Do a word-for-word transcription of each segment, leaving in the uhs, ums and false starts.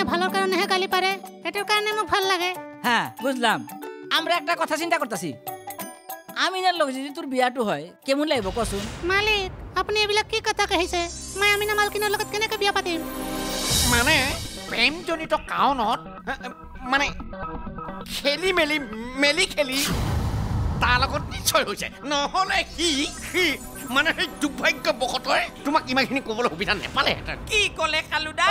ভালোর কারণে হে গালি পারে এটার কারণে মোক ভাল লাগে হ্যাঁ বুঝলাম আমরা একটা কথা চিন্তা করতেছি আমিনার লগে যদি তোর বিয়াটো হয় কেমন লাগব কসুন মালিক আপনি এবিলাক কি কথা কইছে মই আমিনা মালকিনৰ লগত কেনেকৈ বিয়া পাতিম মানে প্ৰেমজনিত কাৰণত মানে খেলি মেলি মেলি খেলি তাৰ লগত নিশ্চয় হৈছে নহ'লে কি মানে সেই দুৰ্ভাগ্য বকতই তোমাক ইমানখিনি ক'বলৈ সুবিধা নেপালেহেঁতেন কি ক'লে কালুদা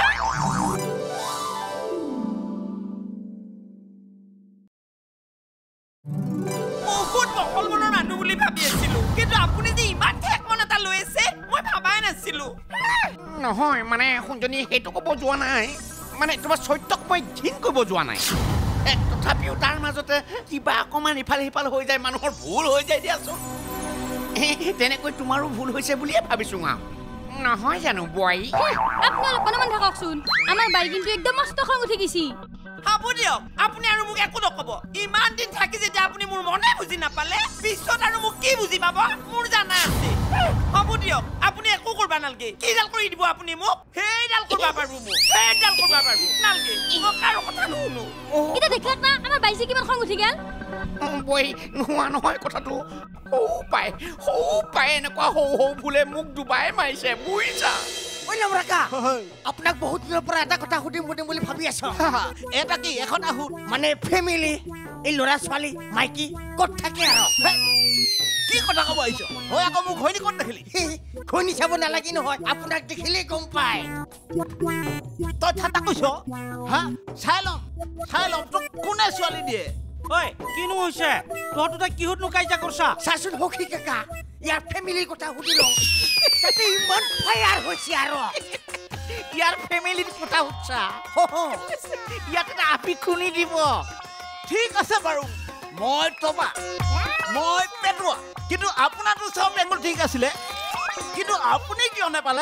বহুত বহল মনৰ মানুহ বুলি ভাবি আছিলো কিন্তু আপুনি যে ইমান ঠেক মন এটা লৈ আছে মই ভাবাই নাছিলো নহয় মানে শুনজনী সেইটো ক'ব যোৱা নাই মানে তোমাৰ চৰিত্ৰক মই ঘিণ কৰিব যোৱা নাই তথাপিও তাৰ মাজতে কিবা অকণমান ইফাল সিফাল হৈ যায় মানুহৰ ভুল হৈ যায় দিয়াচোন তেনেকৈ তোমাৰো ভুল হৈছে বুলিয়ে ভাবিছোঁ আৰু নহয় জানো বোৱাৰী আপোনালোক অকণমান থাককচোন আমাৰ বাই কিন্তু একদম মস্ত খং উঠি গৈছি হ'ব দিয়ক আপুনি আৰু মোক একো নক'ব ইমান দিন থাকি যেতিয়া আপুনি মোৰ মনে বুজি নাপালে পিছত আৰু মোক কি বুজি পাব মোৰ জানা আছে হ'ব দিয়ক আপুনি একো কৰিব নালাগে কিডাল কৰি দিব আপুনি মোক সেইডাল কৰিব পাৰিব মোক সেইডাল কৰিব পাৰিব নালাগে মোক আৰু কথা নুশুনো এতিয়া দেখিলাক না আমাৰ বাইজে কিমান খং উঠি গেল বোৱাৰী নোহোৱা নহয় কথাটো সৌ পায় সৌ পায় এনেকুৱা সৌ সৌ ভুলে মোক ডুবাই মাৰিছে বুজিছা আপোনাক বহুত দিনৰ পৰা এটা কথা সুধিম সুধিম বুলি ভাবি আছো এটা কি এখন আহো মানে ফেমিলি এই ল'ৰা ছোৱালী মাইকী ক'ত থাকে আৰু কি কথা ক'ব আহিছ হয় আকৌ মোক ঘৈণী ক'ত দেখিলি ঘৈণী চাব নালাগি নহয় আপোনাক দেখিলেই গম পায় তই ঠাট্টা কৈছ হা চাই ল'ম চাই ল'ম তোক কোনে ছোৱালী দিয়ে ঐ কিনো হৈছে তহঁতো তই কিহত নুকাইজা কৰছা চাচোন সখী কাকা ইয়াৰ ফেমিলিৰ কথা সুধি লওঁ তাতে ইমান ফায়াৰ হৈছে আৰু ইয়াৰ ফেমিলিৰ কথা উঠছা ইয়াতে আপি খুনি দিব ঠিক আছে বাৰু মই তবা মই পেটুৱা কিন্তু আপোনাৰতো চব বেংগল ঠিক আছিলে কিন্তু আপুনি কিয় নেপালে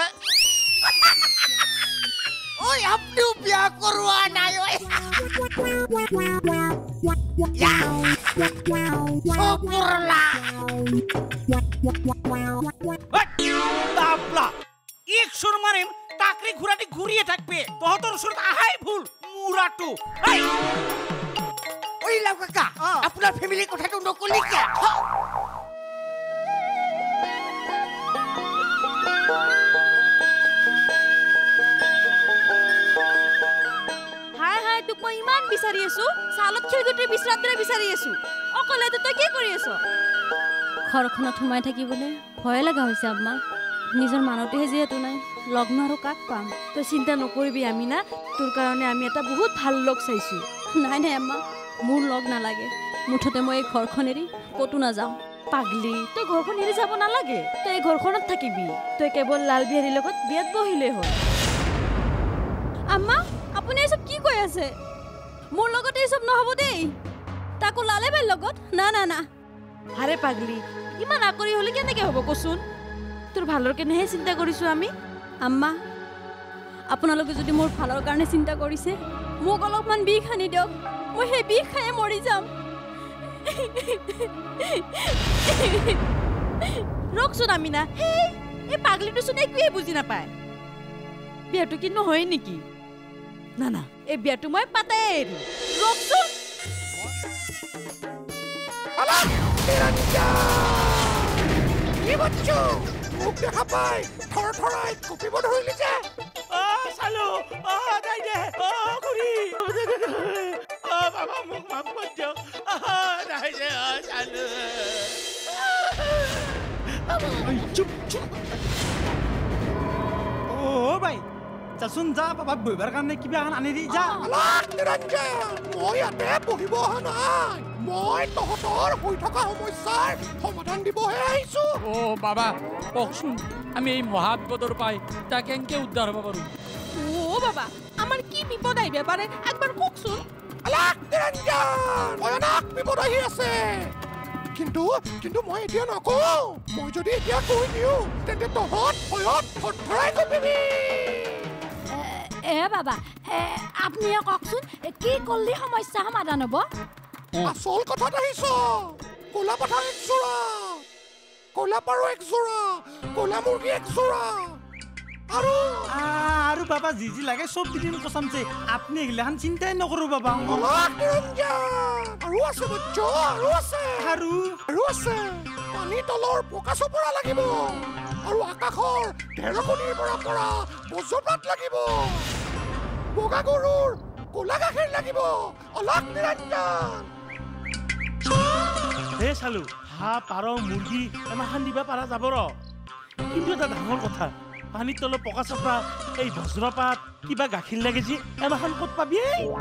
ঐ আপুনিও বিয়া কৰোৱা নাই ঐ এক সুর মারিম টাকরি ঘুরাটি ঘুরিয়ে থাকবে তহতর ওচৰত আহাই ভুল মুরাটো ওই লাও কাকা আপনার ফ্যামিলির কথাটো নকলি কে হাই হাই তোক মই ইমান বিচাৰি আছো সালত খিলগুটি বিছৰাত দৰে বিচাৰি আছো অকলে তই কি কৰি আছ ঘৰখনত সোমাই থাকিবলৈ ভয় লগা হৈছে আম্মা নিজৰ মানুহটোহে যিহেতু নাই লগ্ন আৰু কাক পাম তই চিন্তা নকৰিবি আমিনা তোৰ কাৰণে আমি এটা বহুত ভাল লগ চাইছো নাই নাই আম্মা মোৰ লগ নালাগে মুঠতে মই এই ঘৰখন এৰি ক'তো নাযাওঁ পাগলি তই ঘৰখন এৰি যাব নালাগে তই এই ঘৰখনত থাকিবি তই কেৱল লাল বিহাৰীৰ লগত বিয়াত বহিলেই হ'ল আম্মা আপুনি এইসব কি কৈ আছে মোৰ লগতে এইসব নহ'ব দেই তাকো লালে ভাইৰ লগত না না না আৰে পাগলি ইমান আকৰি হ'লে কেনেকৈ হ'ব কচোন তোৰ ভালৰ কাৰণেহে চিন্তা কৰিছোঁ আমি আম্মা আপোনালোকে যদি মোৰ ভালৰ কাৰণে চিন্তা কৰিছে মোক অলপমান বিষ আনি দিয়ক মই সেই বিষ খাই মৰি যাম ৰকচোন আমিনা হেই এই পাগলিটো চোন একোৱে বুজি নাপায় বিয়াটো কি নহয় নেকি না না এই বিয়াটো মই পাতে এৰিম ৰকচোন কি বাচ্চা মুখ দেখা পাই থৰ থৰাই কপিব ধৰিলি যে অ চালো অ দাই দে অ খুৰী অ বাবা মোক মাফ কৰি দিয়ক অ দাই দে অ চালো চুপ চুপ ও ভাই যাচোন যা বাবাক বহিবাৰ কাৰণে কিবা এখন আনি দি যা নিৰঞ্জন মই ইয়াতে বহিব অহা নাই মই তহঁতৰ হৈ থকা সমস্যাৰ সমাধান দিবহে আহিছো ও বাবা কওকচোন আমি এই মহাবিপদৰ পাই তাক কেনেকৈ উদ্ধাৰ হ'ব পাৰোঁ ও বাবা আমার কি বিপদ আইবে পারে একবার কওকচোন আলাক নিৰঞ্জন ভয়ানক বিপদ আহি আছে কিন্তু কিন্তু মই এতিয়া নকওঁ মই যদি এতিয়া কৈ দিওঁ তেন্তে তহঁত ভয়ত থৰথৰাই কঁপিবি এ বাবা আপনি কওকচোন কি করলে সমস্যা সমাধান হব আসল কথাত আহিছ কলা পাঠা এক যোৰা কলা পাৰ এক যোৰা কলা মুৰ্গী এক যোৰা আৰু আৰু বাবা যি যি লাগে চব দি দিম কচামছে আপুনি এগিলাখান চিন্তাই নকৰো বাবা অলক নিৰঞ্জন আৰু আছে বচ্চ আৰু আছে আৰু আৰু আছে পানী তলৰ পকা চপৰা লাগিব আৰু আকাশৰ ঢেৰকনিৰ পৰা পৰা বজ্ৰপাত লাগিব বগা গৰুৰ কোলা গাখীৰ লাগিব অলক নিৰঞ্জন হে চালো হাঁহ পাৰ মুৰ্গী এমাখান দিবা পাৰা যাব ৰ কিন্তু এটা ডাঙৰ কথা পানীৰ তলত পকা চপৰা এই বজ্ৰপাত কিবা গাখীৰ লাগে যি এমাখান ক'ত পাবি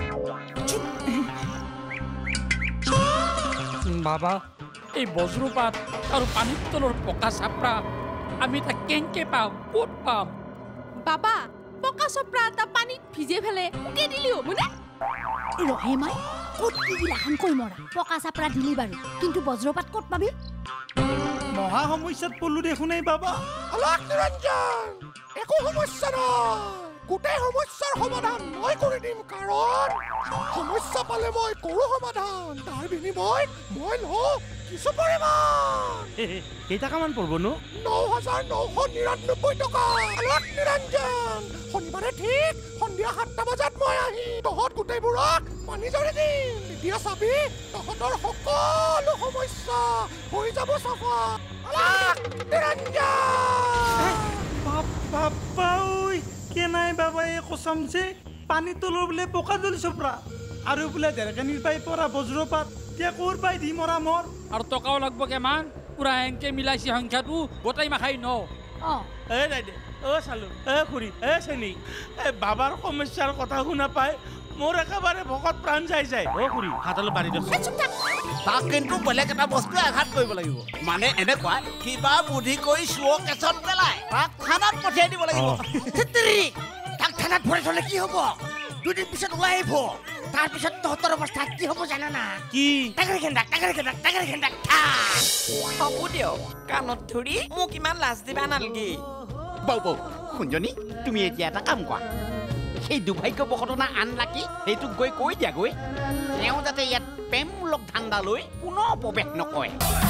বাবা এই বজ্ৰপাত আৰু পানীৰ তলৰ পকা চাপৰা আমি তাক কেনেকে পাম ক'ত পাম বাবা পকা চপৰা এটা পানীত ভিজে ফেলে উলিয়াই দিলি হ'ব নে ৰহে মাই ক'ত কি গিলাখান কৈ মৰা পকা চাপৰা দিলি বাৰু কিন্তু বজ্ৰপাত ক'ত পাবি মহা সমস্যাত পল্লু দেখোন এই বাবা অলক নিৰঞ্জন একো সমস্যা নাই গোটেই সমস্যাৰ সমাধান মই কৰি দিম কাৰণ সমস্যা পালে মই কৰো সমাধান তাৰ বিনিময়ত মই লওঁ কিছু পৰিমাণ কেইটকামান পৰিবনো ন হাজাৰ নশ নিৰান্নব্বৈ টকা অলক নিৰঞ্জন শনিবাৰে ঠিক সন্ধিয়া সাতটা বজাত মই আহি তহঁত গোটেইবোৰক পানী জৰি দিম তেতিয়া চাবি তহঁতৰ সকলো সমস্যা হৈ যাব চাফা অলক নিৰঞ্জন বাবা ঐ কেনাই বাবা এই কচামছে পানী তলৰ বোলে পকা জলি চপৰা আৰু বোলে ঢেৰকানিৰ পাই পৰা বজ্ৰপাত এতিয়া ক'ৰ পাই দি মৰা মৰ আৰু টকাও লাগব কেমান পুৰা এনকে মিলাইছে সংখ্যাটো গোটাই মাখাই ন অঁ এ দাইদে অ চালো এ খুৰী এ চেনি এ বাবাৰ সমস্যাৰ কথা শুনা পাই মোৰ একেবাৰে ভকত প্ৰাণ যাই যায় অ খুৰী হাতলৈ পাৰি দিয়ক তাক কিন্তু বেলেগ এটা বস্তুৱে আঘাত কৰিব লাগিব মানে এনেকুৱা কিবা বুদ্ধি কৰি চুৱ কেছত পেলাই তাক থানাত পঠিয়াই দিব লাগিব তাক থানাত ভৰাই থলে কি হ'ব দুদিন পিছত ওলাই আহিব তাৰপিছত তহঁতৰ অৱস্থা কি হ'ব জানা না কি টাকাৰে খেন্দাক টাকাৰে খেন্দাক টাকাৰে খেন্দাক হ'ব দিয়ক কাণত ধৰি মোক ইমান লাজ দিবা নালাগে বৌ বৌ কুঞ্জনী তুমি এতিয়া এটা কাম কৰা সেই দুৰ্ভাগ্যবশতনা আন ৰাখি সেইটোক গৈ কৈ দিয়াগৈ তেওঁ যাতে ইয়াত প্ৰেমমূলক ধান্দা লৈ পুনৰ প্ৰৱেশ নকৰে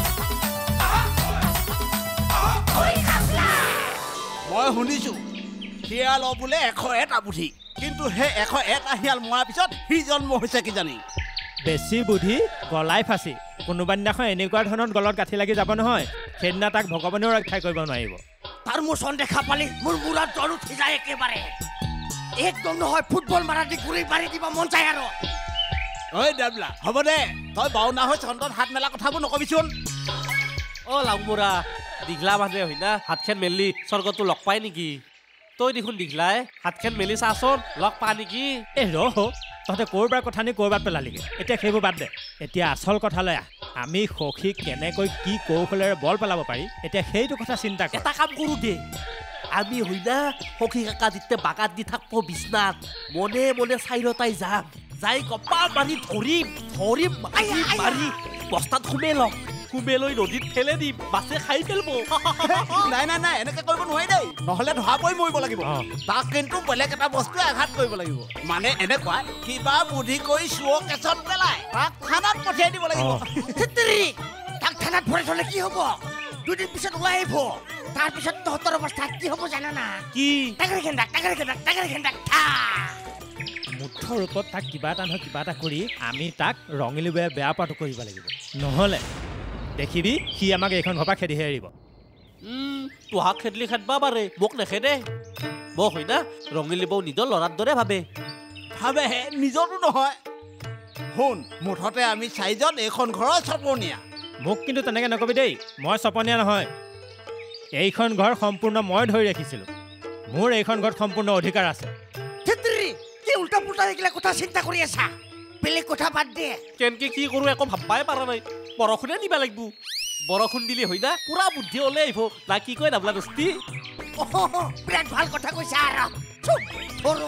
মই শুনিছো শিয়াল বোলে এশ এটা বুদ্ধি কিন্তু সেই এশ এটা শিয়াল মৰাৰ পিছত সি জন্ম হৈছে কিজানি বেছি বুদ্ধি গলাই ফাঁচি কোনোবা দিনাখন এনেকুৱা ধৰণৰ গলত গাঁঠি লাগি যাব নহয় সেইদিনা তাক ভগৱানেও ৰক্ষা কৰিব নোৱাৰিব তাৰ মোচন দেখা পালি মোৰ মূৰত জ্বৰ উঠি যায় একেবাৰে একদম নহয় ফুটবল মাৰা দি ঘূৰি মাৰি দিব মন যায় আৰু ঐ দেবলা হ'ব দে তই বাওনা হৈ চন্দত হাত মেলা কথাবোৰ নকবিচোন অ লাংমুৰা দীঘলা মানুহে হয় না হাতখন মেলি স্বৰ্গটো লগ পাই নেকি তই দেখোন দীঘলাই হাতখন মেলি চাচোন লগ পা নেকি এ ৰহ তহঁতে ক'ৰবাৰ কথা নি ক'ৰবাত পেলালিগৈ এতিয়া সেইবোৰ বাদ দে এতিয়া আচল কথালৈ আহ আমি সখীক কেনেকৈ কি কৌশলেৰে বল পেলাব পাৰি এতিয়া সেইটো কথা চিন্তা কৰ এটা কাম কৰোঁ দে আমি হয় না সখী কাকা যেতিয়া বাগাত দি থাকব বিচনাত মনে মনে চাইৰতাই যাম যাই কপা মাৰি ধৰিম ধৰিম মাৰি মাৰি বস্তাত সোমে লম সোমে লৈ নদীত ঠেলে দিম বাছে খাই পেলব নাই নাই নাই এনেকে কৰিব নোৱাৰি দেই নহ'লে ধৰা পৰি মৰিব লাগিব তাক কিন্তু বেলেগ এটা বস্তুৱে আঘাত কৰিব লাগিব মানে এনেকুৱা কিবা বুদ্ধি কৰি চুৱ কেছত পেলাই তাক থানাত পঠিয়াই দিব লাগিব তাক থানাত ভৰাই থলে কি হ'ব দুদিন পিছত ওলাই আহিব তাৰপিছত তহঁতৰ অৱস্থা কি হ'ব জানা না কি টাকাৰে খেন্দাক টাকাৰে খেন্দাক টাকাৰে খেন্দাক মুঠৰ ৰূপত তাক কিবা এটা নহয় কিবা এটা কৰি আমি তাক ৰঙিলি বেয়া বেয়া পাতো কৰিব লাগিব নহ'লে দেখিবি সি আমাক এইখন ঘৰ পৰা খেদিহে এৰিব তোহাক খেদলি খেদবা পাৰে মোক নেখেদে মোক হয় না ৰঙিলি বৌ নিজৰ ল'ৰাৰ দৰে ভাবে ভাবেহে নিজৰো নহয় শুন মুঠতে আমি চাৰিজন এইখন ঘৰৰ চপনীয়া মোক কিন্তু তেনেকৈ নকবি দেই মই চপনীয়া নহয় এইখন ঘৰ সম্পূৰ্ণ মই ধৰি ৰাখিছিলোঁ মোৰ এইখন ঘৰত সম্পূৰ্ণ অধিকাৰ আছে কি উল্টা পুল্টা এইগিলা কথা চিন্তা কৰি আছা বেলেগ কথা বাদ দে কেনেকে কি কৰোঁ একো ভাববাই পাৰা নাই বৰষুণে দিবা লাগিব বৰষুণ দিলে হয় না পুৰা বুদ্ধি ওলাই আহিব না কি কয় নাবলা দস্তি বিৰাট ভাল কথা কৈছা আৰু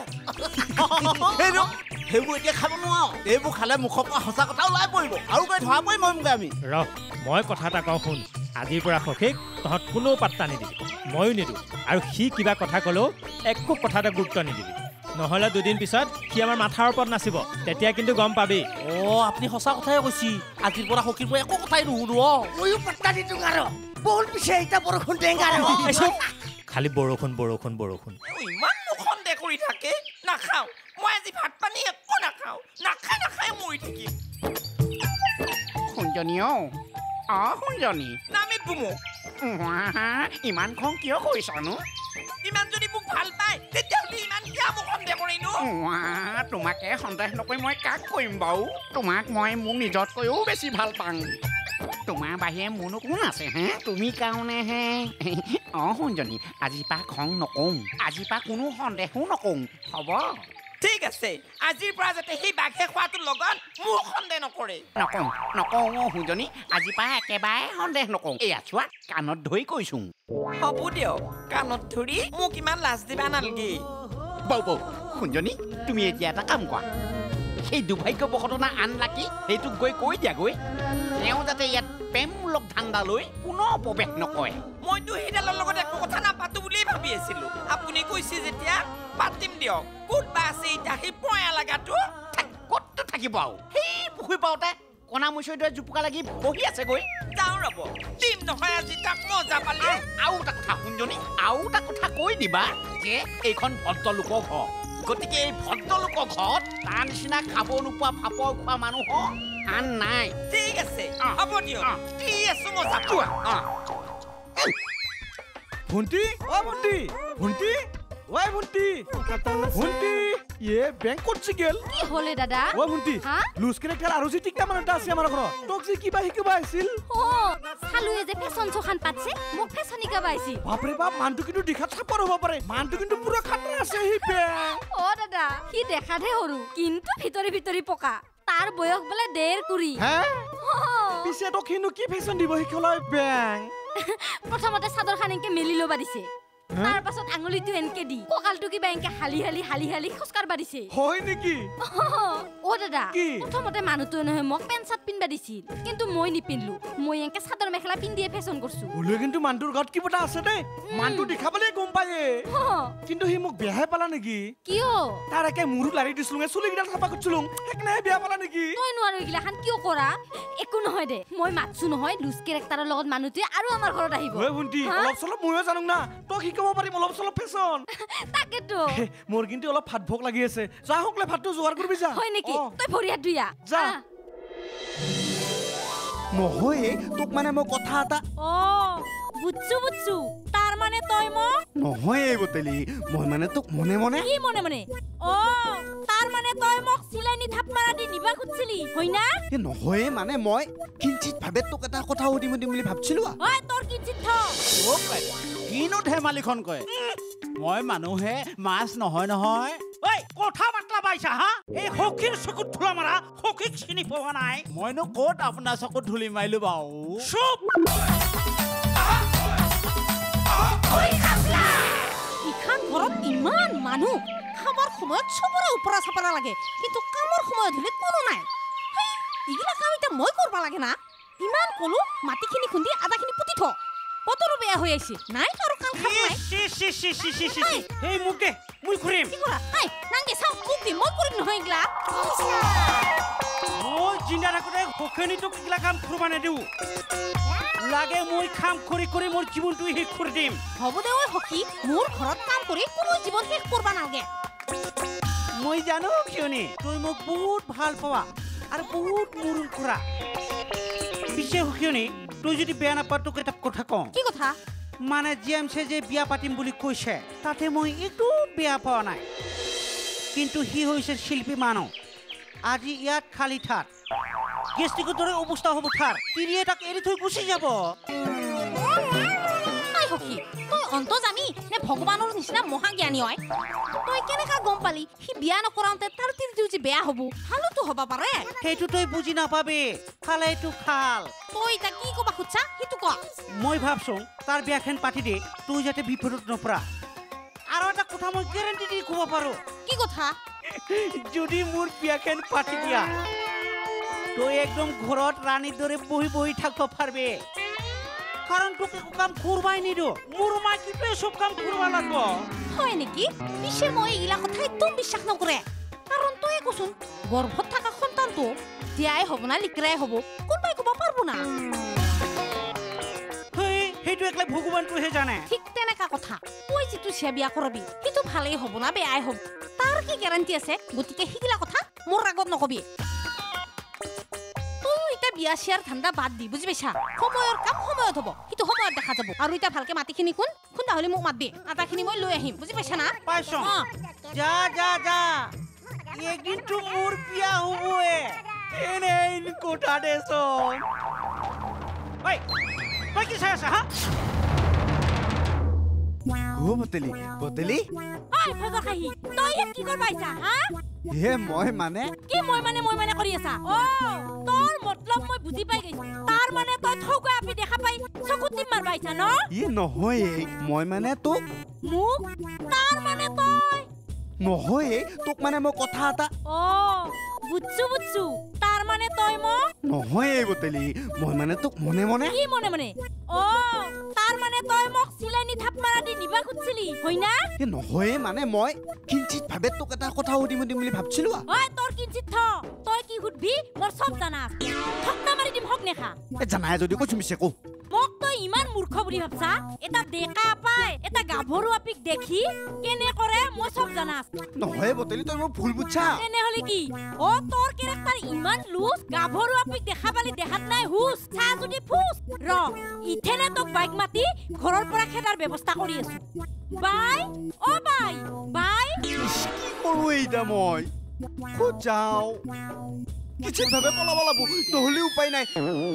সেইবোৰ এতিয়া খাব নোৱাৰো এইবোৰ খালে মুখৰ পৰা সঁচা কথা ওলাই পৰিব আৰু গৈ ধৰা পৰি মৰিমগৈ আমি ৰ মই কথা এটা কওঁ শুন আজিৰ পৰা সখীক তহঁত কোনো পাত্তা নিদিবি ময়ো নিদিওঁ আৰু সি কিবা কথা ক'লেও একো কথা এটা গুৰুত্ব নিদিবি নহ'লে দুদিন পিছত সি আমাৰ মাথাৰ ওপৰত নাচিব তেতিয়া কিন্তু গম পাবি অ আপুনি সঁচা কথাই কৈছি আজিৰ পৰা সখীৰ পৰা একো কথাই নুশুনো অ ময়ো পাত্তা নিদিওঁ আৰু বহুত পিছে এতিয়া বৰষুণ টেঙা আৰু খালি বৰষুণ বৰষুণ বৰষুণ ইমান মোক সন্দেহ কৰি থাকে নাখাওঁ মই আজি ভাত পানী একো নাখাওঁ নাখাই নাখাই মৰি থাকিম শুনজনী অ অ শুনজনী নামিত বুমো ইমান খং কিয় কৰিছনো ইমান যদি মোক ভাল পায় তেতিয়াহ'লে ইমান কিয় মোক সন্দেহ কৰিনো তোমাকে সন্দেহ নকৰি মই কাক কৰিম বাৰু তোমাক মই মোক নিজতকৈও বেছি ভাল পাওঁ তোমাৰ বাহিৰে মোৰনো কোন আছে হে তুমি কাৰণেহে অ শুনজনী আজিৰ পৰা খং নকওঁ আজিৰ পৰা কোনো সন্দেহো নকওঁ হ'ব ঠিক আছে আজিৰ পৰা যাতে সেই বাঘে খোৱাটোৰ লগত মোক সন্দেহ নকৰে নকওঁ নকওঁ অ শুনজনী আজিৰ পৰা একেবাৰে সন্দেহ নকওঁ এয়া চোৱা কাণত ধৰি কৈছোঁ হ'ব দিয়ক কাণত ধৰি মোক ইমান লাজ দিবা নালাগে বৌ বৌ শুনজনী তুমি এতিয়া এটা কাম কৰা সেই দুৰ্ভাগ্যবশতনা আন লাকি সেইটোক গৈ কৈ দিয়াগৈ তেওঁ যাতে ইয়াত প্ৰেমমূলক ধান্দা লৈ পুনৰ প্ৰৱেশ নকৰে মইতো সেইডালৰ লগত একো কথা নাপাতো বুলিয়ে ভাবি আছিলো আপুনি কৈছে যেতিয়া পাতিম দিয়ক ক'ত বা আছে এতিয়া সেই পয়া লগাটো ক'তটো থাকিব আৰু সেই পুখুৰী পাওঁতে কণা মুচৰিটোৱে জোপোকা লাগি বহি আছে গৈ যাওঁ ৰ'ব দিম নহয় আজি তাক মজা পালে আৰু এটা কথা শুনজনী আৰু এটা কথা কৈ দিবা যে এইখন ভদ্ৰলোকৰ ঘৰ গতিকে এই ভদ্ৰলোকৰ ঘৰত তাৰ নিচিনা খাব নোপোৱা ফাপৰ খোৱা মানুহ আন নাই ঠিক আছে হ'ব দিয়ক কি আছো মজা পোৱা ভণ্টি অ ভণ্টি ভণ্টি ঐ ভণ্টি ভণ্টি এ বেংক ক'ত গেল কি হলে দাদা ও ভণ্টি লুজ কেৰেক্টাৰ আৰু যি টিকা মানে আছে আমাৰ ঘৰত তোক যি কিবা শিকিবা আছিল ও চালুয়ে যে ফেশন চখান পাছে মোক ফেশন শিকাবা আইছি বাপৰে বাপ মানটো কিন্তু দেখাত চাপৰ হ'ব পাৰে মানটো কিন্তু পুৰা খাতৰা আছে হি বে ও দাদা কি দেখাতে হৰু কিন্তু ভিতৰি ভিতৰি পকা তাৰ বয়স বলে দেৰ কুৰি হে পিছে তো কিনো কি ফেশন দিব শিকলাই বেং প্ৰথমতে চাদৰ খানকে মেলি লবা দিছে তাৰ পাছত আঙুলিটো এনকে দি ককালটো কিবা এনকে হালি হালি হালি হালি খস্কাৰ বাদিছে হয় নেকি ও দাদা প্ৰথমতে মানুহটো নহয় মোক পেন চাট পিনবা দিছিল কিন্তু মই নিপিনলো মই এনকে চাদৰ মেখেলা পিন্ধিয়ে ফেশন কৰছো হলে কিন্তু মানটোৰ ঘৰত কি পটা আছে দে মানটো দেখাবলে গম পায়ে কিন্তু হি মোক বেয়াহে পালা নেকি কিয় তাৰ একে মুৰু লাৰি দিছলুঙে চুলি গিডাল থাপা কছলুং হেকনে বেয়া পালা নেকি তই নোৱাৰো ইগলা খান কিয় কৰা একো নহয় দে মই মাতছু নহয় লুজ কেৰেক্টাৰৰ লগত মানুহটোৱে আৰু আমাৰ ঘৰত আহিব ঐ ভণ্টি অলপ চলপ ময়ো জানো না তই শিকাব পাৰিম অলপ চলপ ফেশন তাকেতো মোৰ কিন্তু অলপ ভাত ভোক লাগি আছে যা হকলে ভাতটো জোগাৰ কৰিবি যা হয় নেকি তই ভৰি হাত ধুইয়া যা নহয় তোক মানে মই কথা এটা অ বুচ্চু বুচ্চু তাৰ মানে তই মই নহয় এই বতেলি মই মানে তোক মনে মনে কি মনে মনে অ তাৰ মানে তই মোক চিলাইনি থাপ মাৰা দি নিবা খুজিলি হয় না এ নহয় মানে মই কিঞ্চিত ভাবে তোক এটা কথা সুধিম সুধিম বুলি ভাবছিলো ঐ তোৰ কিঞ্চিত থ ও কিনো ধেমালিখন কয় মই মানুহে মাছ নহয় নহয় ঐ কথা মাতলা পাইছা হা এই সখীৰ চকুত ধুলা মাৰা সখীক চিনি পোৱা নাই মইনো ক'ত আপোনাৰ চকুত ধুলি মাৰিলো বাও চুপ ঐ খাপলা ইখান ঘৰত ইমান মানুহ খাবৰ সময়ত চবৰে ওপৰা চাপৰা লাগে কিন্তু কামৰ সময়ত হলে কোনো নাই ইগিলা কাম এতিয়া মই কৰবা লাগে না ইমান কলো মাটিখিনি খুন্দি আদাখিনি পুতি থ বতৰো বেয়া হৈ আছে নাই আৰু কাম খাব নাই সি সি সি সি সি সি এই মুখ দে মই কৰিম কি কৰা এই নাংগে চাও মুখ দি মই কৰিম নহয় ইগলা মই জিন্দা থাকোতে সখেনিটোক ইগলা কাম কৰিব নেদিও লাগে মই কাম কৰি কৰি মোৰ জীৱনটো শেষ কৰি দিম হ'ব দে ঐ সখী মোৰ ঘৰত কাম কৰি কোনো জীৱন শেষ কৰবা নালাগে মই জানো কিয়নি তই মোক বহুত ভাল পাৱা আৰু বহুত মৰম কৰা পিছে কিয়নি তই যদি বেয়া নাপা তোক এটা কথা কওঁ কি কথা মানে জেমছে যে বিয়া পাতিম বুলি কৈছে তাতে মই একো বেয়া পোৱা নাই কিন্তু সি হৈছে শিল্পী মানুহ আজি ইয়াত খালি ঠাত গেষ্টিকৰ দৰে অৱস্থা হ'ব থাৰ তিৰিয়ে তাক এৰি থৈ গুচি যাব সখী তই অন্ত জানি নে ভগৱানৰ নিচিনা মহাজ্ঞানী হয় তই কেনেকা গম পালি সি বিয়া নকৰাওঁতে তাৰ তিৰিটো যে বেয়া হ'ব ভালোতো হ'ব পাৰে সেইটো তই বুজি নাপাবি খালে এইটো খাল তই এতিয়া কি ক'বা খুজছা সেইটো ক মই ভাবছোঁ তাৰ বিয়াখন পাতি দে তই যাতে বিপদত নপৰা আৰু এটা কথা মই গেৰেণ্টি দি ক'ব পাৰোঁ কি কথা যদি মোৰ বিয়াখন পাতি দিয়া তই একদম ঘৰত ৰাণীৰ দৰে বহি বহি থাকিব পাৰিবি কাৰণ তোক একো কাম কৰবাই নিদিওঁ মোৰ মাইকীটোৱে চব কাম কৰিব লাগিব হয় নেকি পিছে মই এইগিলা কথা একদম বিশ্বাস নকৰে কাৰণ তই কচোন গৰ্ভত থকা সন্তানটো দিয়াই হ'ব না লিকৰাই হ'ব কোনোবাই ক'ব পাৰিব না সেইটো একলাই ভগৱানটোহে জানে ঠিক তেনেকা কথা তই যিটো চিয়া বিয়া কৰবি সেইটো ভালেই হ'ব না বেয়াই হ'ব তাৰ কি গ্যাৰান্টি আছে গতিকে সিগিলা কথা মোৰ আগত নকবি তই এটা বিয়া চিয়াৰ ধান্দা বাদ দি বুজি পাইছা সময়ৰ কাম সময়ত হ'ব কিন্তু সময়ত দেখা যাব আৰু এটা ভালকে মাটিখিনি কোন খুন্দা হ'লে মোক মাতবি আটাখিনি মই লৈ আহিম বুজি পাইছা না পাইছো যা যা যা একদিন তো মোৰ বিয়া হ'বয়ে এনে কোঠা দেছ ঐ তই কি চাই আছা হা ও বতেলি বতেলি হাই ফেদৰ খাহি তই ইয়াত কি কৰ পাইছা হা হে মই মানে কি মই মানে মই মানে কৰি আছা অ তোৰ মতলব মই বুজি পাই গৈছো তাৰ মানে তই ঠগা আপি দেখা পাই চকুতি মাৰ পাইছা ন ই নহয় মই মানে তোক মোক তাৰ মানে তই নহয় তোক মানে মই কথা এটা অ বুঝছো বুঝছো তাৰ মানে তই মোক নহয় বতেলি মই মানে তোক মনে মনে কি মনে মনে অ তাৰ মানে তই মোক চিলাইনি থাপ মাৰা দি নিবা খুজিছিলি হয় না এ নহয় মানে মই কিঞ্চিত ভাবে তোক এটা কথা সুধিম দিম বুলি ভাবছিলো ঐ তোৰ কিঞ্চিত থ তই কি সুধবি মোৰ সব জানা ঠক্কা মাৰি দিম হক নেখা এ জানাই যদি কৈছো মিছে কো মোক তই ইমান মূৰ্খ বুলি ভাবছা এটা ডেকা পাই এটা গাভৰু আপিক দেখি কেনে কৰে মই সব জানা নহয় বতেলি তই মোক ভুল বুঝছা কেনে হলি কি ও তোৰ কেৰেক্টাৰ ইমান লুজ গাভৰু আপিক দেখা পালি দেখাত নাই হুস চা যদি ফুস ৰ ইথেনে তোক বাইক মাতি ঘৰৰ পৰা খেদাৰ ব্যৱস্থা কৰি আছো বাই ও বাই বাই কি কৰো এইটা মই কো যাও কিছু ভাবে পলাব লাগব নহলে উপায় নাই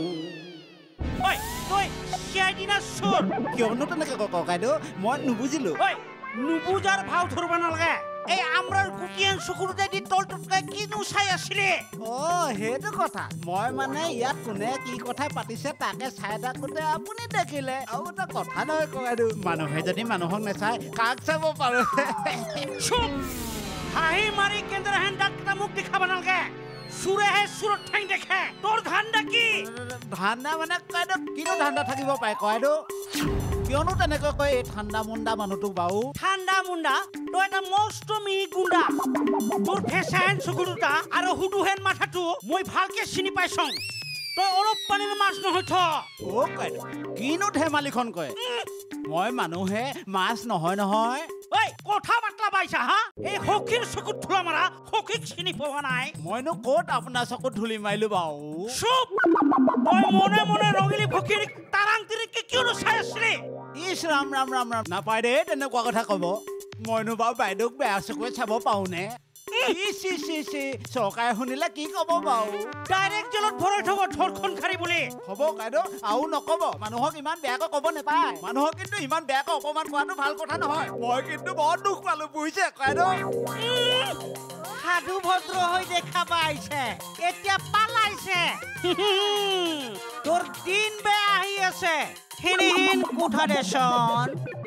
ঐ তই কিয় দিনা চোৰ কিয়নো তেনেকে ককাইদো মই নুবুজিলো ঐ নুবুজাৰ ভাও ধৰব নালাগে এই আমৰাৰ গুটিয়ান চকুৰতে দি তল টুটকাই কিনো চাই আছিলে অ সেইটো কথা মই মানে ইয়াত কোনে কি কথা পাতিছে তাকে চাই থাকোতে আপুনি দেখিলে আৰু এটা কথা নহয় ককাইদো মানুহে যদি মানুহক নেচাই কাক চাব পাৰো চুপ হাঁহি মাৰি কেন্দ্ৰ হেন ডাক্তৰা মোক দেখাব নালাগে সুৰেহে সুৰত ঠাই দেখে তোৰ ধান্দা কি ধান্দা মানে কয়দো কিনো ধান্দা থাকিব পাৰে কয়দো কিয়নো তেনেকৈ কয় এই ঠাণ্ডা মুণ্ডা মানুহটো বাও ঠাণ্ডা মুণ্ডা তই এটা মস্ত মিহি গুণ্ডা তোৰ ফেচাহেন চকু দুটা আৰু হুদুহেন মাথাটো মই ভালকে চিনি পাইছোঁ তই অলপ পানীৰ মাছ নহয় থ অ কয়দো কিনো ধেমালিখন কয় মই মানুহে মাছ নহয় নহয় ঐ কথা বাতলা পাইছা হা এই হকিৰ চকুত ধুলা মাৰা হকিক চিনি পোৱা নাই মইনো ক'ত আপোনাৰ চকুত ধুলি মাৰিলো বাও চুপ তই মনে মনে ৰঙিলি ফকিৰ তাৰাং তিৰিকে কিয়নো চাই আছিলি ইছ ৰাম ৰাম ৰাম ৰাম নাপায় দে তেনেকুৱা কথা ক'ব মইনো বাৰু বাইদেউক বেয়া চকুৱে চাব পাওঁনে চৰকাৰে শুনিলে কি ক'ব বাৰু ডাইৰেক্ট জেলত ভৰাই থব ধৰখন খাৰি বুলি হ'ব কাইদেউ আৰু নক'ব মানুহক ইমান বেয়াকৈ ক'ব নেপায় মানুহক কিন্তু ইমান বেয়াকৈ অপমান কৰাটো ভাল কথা নহয় মই কিন্তু বৰ দুখ পালো বুজিছে কাইদেউ সাধু ভদ্ৰ হৈ দেখা পাইছে এতিয়া পালাইছে তোৰ দিন বেয়া আহি আছে হিনিহিন কোঠা দেশন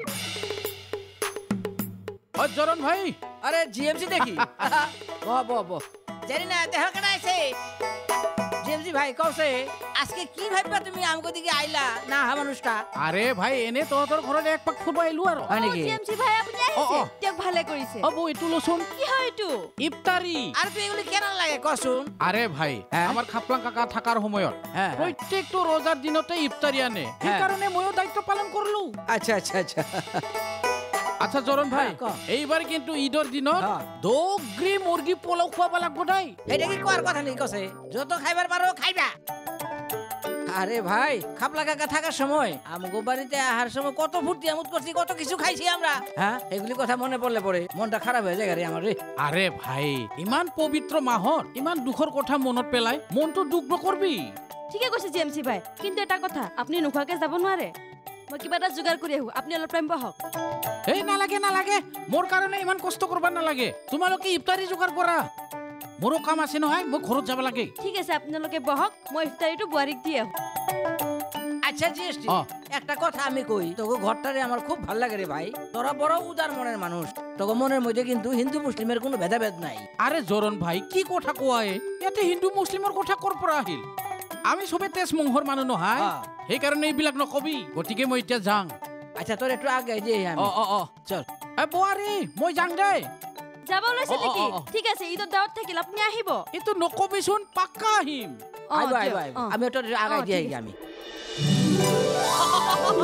ও জরন ভাই আরে জিএমসি দেখি বহ বহ বহ জানি না দেহ কেন আইছে জিএমসি ভাই কওছে আজকে কি ভাববা তুমি আমগো দিকে আইলা না হা মানুষটা আরে ভাই এনে তোর ঘরে এক পাক ফুরবা আইলু আর হয় নাকি জিএমসি ভাই আপনি আইছে তেক ভালে কৰিছে ও বই তুলো শুন কি হয় এটু ইফতারি আর তুই এগুলি কেন লাগে কসুন আরে ভাই আমার খাপলা কাকা থাকার সময়ত প্রত্যেকটো রোজার দিনতে ইফতারি আনে এই কারণে ময়ও দায়িত্ব পালন করলু আচ্ছা আচ্ছা আচ্ছা আচ্ছা জরন ভাই এইবার কিন্তু ঈদের দিনত দগ্রি মুরগি পোলাও খাওয়াবা লাগবো নাই এটা কি কোয়ার কথা নেই কসে যত খাইবার পারো খাইবা আরে ভাই খাপলা কাকা থাকার সময় আমগো বাড়িতে আহার সময় কত ফুর্তি আমোদ করছি কত কিছু খাইছি আমরা হ্যাঁ এগুলি কথা মনে পড়লে পড়ে মনটা খারাপ হয়ে যায় রে আমার রে আরে ভাই ইমান পবিত্র মাহত ইমান দুখৰ কথা মনত পেলাই মনটো দুখ নকৰবি ঠিকে কৈছে জিএমসি ভাই কিন্তু এটা কথা আপনি নোখোৱাকে যাব নোৱাৰে মই কিবা এটা যোগাৰ কৰি আহো আপনি অলপ টাইম বহক এই নালাগে নালাগে মোৰ কাৰণে ইমান কষ্ট কৰবা নালাগে তোমালোকে ইফতাৰি যোগাৰ কৰা মোৰো কাম আছে নহয় মই ঘৰত যাব লাগে ঠিক আছে আপোনালোকে বহক মই ইফতাৰিটো বুৱাৰীক দি আহো আচ্ছা জিএসটি একটা কথা আমি কই তোকে ঘরটারে আমার খুব ভালো লাগে রে ভাই তোরা বড় উদার মনের মানুষ তোকে মনের মধ্যে কিন্তু হিন্দু মুসলিমের কোনো ভেদাভেদ নাই আরে জরন ভাই কি কথা কোয়ায় এতে হিন্দু মুসলিমৰ কথা কৰ পৰা আহিল আমি সবে তেজ মংহৰ মানুহ নহয় সেই কাৰণে এইবিলাক নকবি গতিকে মই এতিয়া যাং আচ্ছা তোর একটু আগে দিয়ে আমি অ অ অ চল এ বুৱাৰী মই যাং দে যাব লৈছে নেকি ঠিক আছে ঈদত দাওয়াত থাকিল আপনি আহিব এটো নকবিচোন পাক্কা আহিম আইবা আইবা আমি তো আগে দিয়ে আমি ওই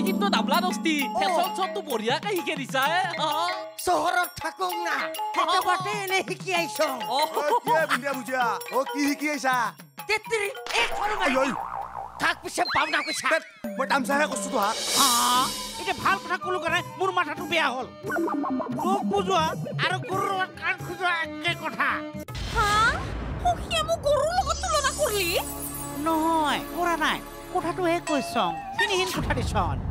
তই কিন্তু দাবলা দস্তি ফেশ্বন শ্ব'টো বঢ়িয়াকে শিকে দিছা চহৰত থাকোঁ না কেতিয়াবাতে এনে শিকি আহিছ বুঢ়িয়া বুজিয়া অ কি শিকি আহিছা তেত্ৰি এক কৰোঁ কাক পিছে পাওনা কৈছা মই তামচাহে কৈছো তো হা এতিয়া ভাল কথা ক'লো কাৰণে মোৰ মাথাটো বেয়া হ'ল তোক বুজোৱা আৰু গৰুৰ লগত কাণ খোজোৱা একে কথা হা সখীয়ে মোক গৰুৰ লগত তুলনা কৰিলি নহয় কৰা নাই কথাটোহে কৈছ কিনিহীন কথা দিছ